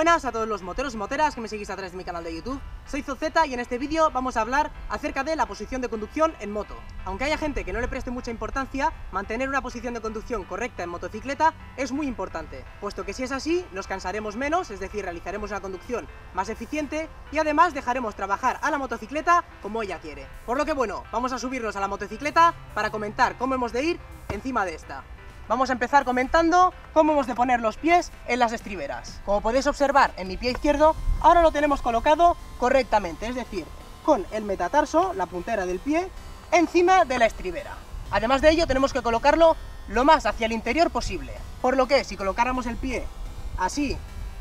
buenas a todos los moteros y moteras que me seguís a través de mi canal de YouTube. Soy Zozeta y en este vídeo vamos a hablar acerca de la posición de conducción en moto. Aunque haya gente que no le preste mucha importancia, mantener una posición de conducción correcta en motocicleta es muy importante, puesto que si es así, nos cansaremos menos, es decir, realizaremos una conducción más eficiente y además dejaremos trabajar a la motocicleta como ella quiere. Por lo que bueno, vamos a subirnos a la motocicleta para comentar cómo hemos de ir encima de esta. Vamos a empezar comentando cómo hemos de poner los pies en las estriberas. Como podéis observar en mi pie izquierdo, ahora lo tenemos colocado correctamente, es decir, con el metatarso, la puntera del pie, encima de la estribera. Además de ello tenemos que colocarlo lo más hacia el interior posible, por lo que si colocáramos el pie así,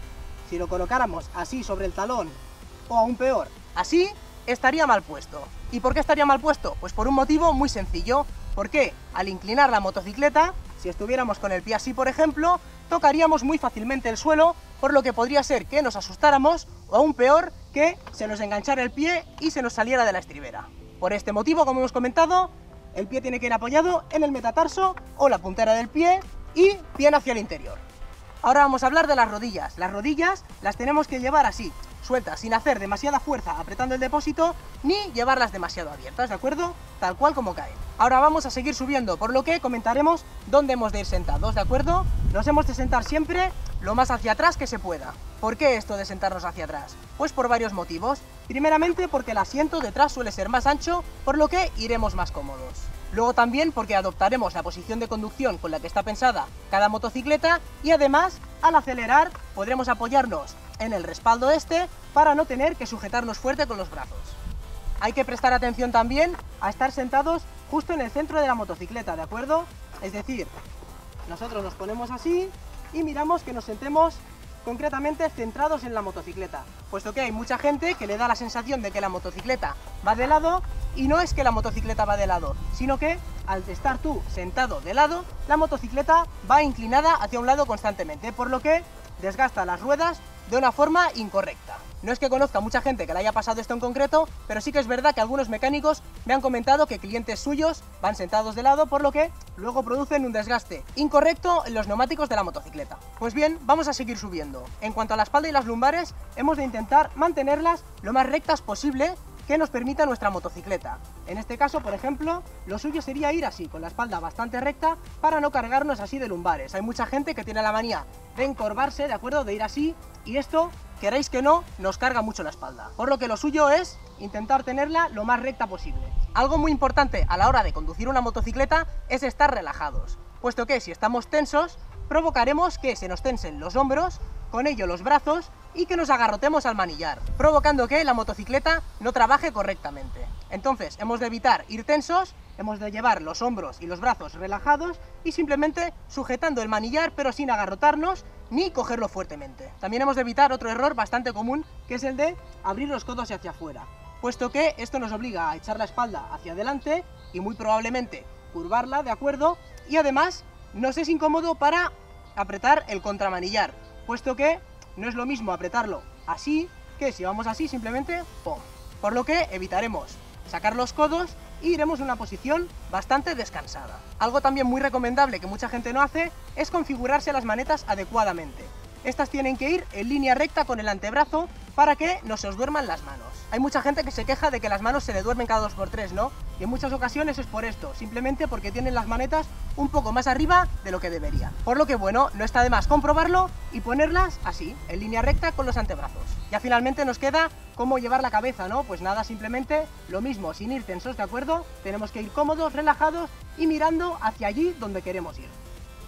si lo colocáramos así sobre el talón, o aún peor, así, estaría mal puesto. ¿Y por qué estaría mal puesto? Pues por un motivo muy sencillo, porque al inclinar la motocicleta, si estuviéramos con el pie así, por ejemplo, tocaríamos muy fácilmente el suelo, por lo que podría ser que nos asustáramos o aún peor, que se nos enganchara el pie y se nos saliera de la estribera. Por este motivo, como hemos comentado, el pie tiene que ir apoyado en el metatarso o la puntera del pie y bien hacia el interior. Ahora vamos a hablar de las rodillas. Las rodillas las tenemos que llevar así, sueltas, sin hacer demasiada fuerza apretando el depósito, ni llevarlas demasiado abiertas, ¿de acuerdo? Tal cual como caen. Ahora vamos a seguir subiendo, por lo que comentaremos dónde hemos de ir sentados, ¿de acuerdo? Nos hemos de sentar siempre lo más hacia atrás que se pueda. ¿Por qué esto de sentarnos hacia atrás? Pues por varios motivos. Primeramente porque el asiento detrás suele ser más ancho, por lo que iremos más cómodos. Luego también porque adoptaremos la posición de conducción con la que está pensada cada motocicleta y además al acelerar podremos apoyarnos en el respaldo este para no tener que sujetarnos fuerte con los brazos. Hay que prestar atención también a estar sentados justo en el centro de la motocicleta, ¿de acuerdo? Es decir, nosotros nos ponemos así y miramos que nos sentemos concretamente centrados en la motocicleta, puesto que hay mucha gente que le da la sensación de que la motocicleta va de lado y no es que la motocicleta va de lado, sino que al estar tú sentado de lado, la motocicleta va inclinada hacia un lado constantemente, por lo que desgasta las ruedas de una forma incorrecta. No es que conozca mucha gente que le haya pasado esto en concreto, pero sí que es verdad que algunos mecánicos me han comentado que clientes suyos van sentados de lado, por lo que luego producen un desgaste incorrecto en los neumáticos de la motocicleta. Pues bien, vamos a seguir subiendo. En cuanto a la espalda y las lumbares, hemos de intentar mantenerlas lo más rectas posible que nos permita nuestra motocicleta. En este caso, por ejemplo, lo suyo sería ir así, con la espalda bastante recta, para no cargarnos así de lumbares. Hay mucha gente que tiene la manía de encorvarse, ¿de acuerdo? De ir así, y esto, queráis que no, nos carga mucho la espalda. Por lo que lo suyo es intentar tenerla lo más recta posible. Algo muy importante a la hora de conducir una motocicleta es estar relajados, puesto que si estamos tensos, provocaremos que se nos tensen los hombros, con ello los brazos, y que nos agarrotemos al manillar, provocando que la motocicleta no trabaje correctamente. Entonces hemos de evitar ir tensos, hemos de llevar los hombros y los brazos relajados y simplemente sujetando el manillar pero sin agarrotarnos ni cogerlo fuertemente. También hemos de evitar otro error bastante común, que es el de abrir los codos hacia afuera, puesto que esto nos obliga a echar la espalda hacia adelante y muy probablemente curvarla, ¿de acuerdo? Y además nos es incómodo para apretar el contramanillar, puesto que no es lo mismo apretarlo así que si vamos así simplemente ¡pum! Por lo que evitaremos sacar los codos y iremos en una posición bastante descansada. Algo también muy recomendable que mucha gente no hace es configurarse las manetas adecuadamente. Estas tienen que ir en línea recta con el antebrazo para que no se os duerman las manos. Hay mucha gente que se queja de que las manos se le duermen cada 2x3, ¿no? Y en muchas ocasiones es por esto, simplemente porque tienen las manetas un poco más arriba de lo que deberían. Por lo que bueno, no está de más comprobarlo y ponerlas así, en línea recta con los antebrazos. Ya finalmente nos queda cómo llevar la cabeza, ¿no? Pues nada, simplemente lo mismo, sin ir tensos, ¿de acuerdo? Tenemos que ir cómodos, relajados y mirando hacia allí donde queremos ir.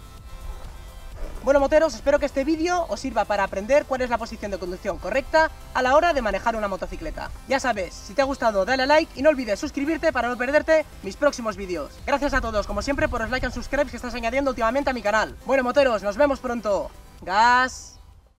Bueno, moteros, espero que este vídeo os sirva para aprender cuál es la posición de conducción correcta a la hora de manejar una motocicleta. Ya sabes, si te ha gustado dale a like y no olvides suscribirte para no perderte mis próximos vídeos. Gracias a todos, como siempre, por los likes y subscribes que estás añadiendo últimamente a mi canal. Bueno, moteros, nos vemos pronto. ¡Gas!